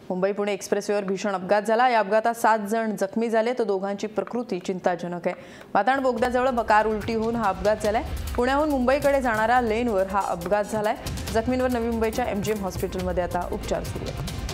मुंबई पुणे एक्सप्रेसवेवर भीषण अपघात झाला। या अपघातात 7 जण जखमी झाले तर दोघांची प्रकृती चिंताजनक आहे। वाताण बोगद्याजवळ कार उलटी होऊन हा अपघात झालाय। पुण्याहून मुंबईकडे जाणाऱ्या लेनवर हा अपघात झालाय। जखमींवर नवी मुंबईच्या MGM हॉस्पिटलमध्ये आता उपचार सुरू आहेत।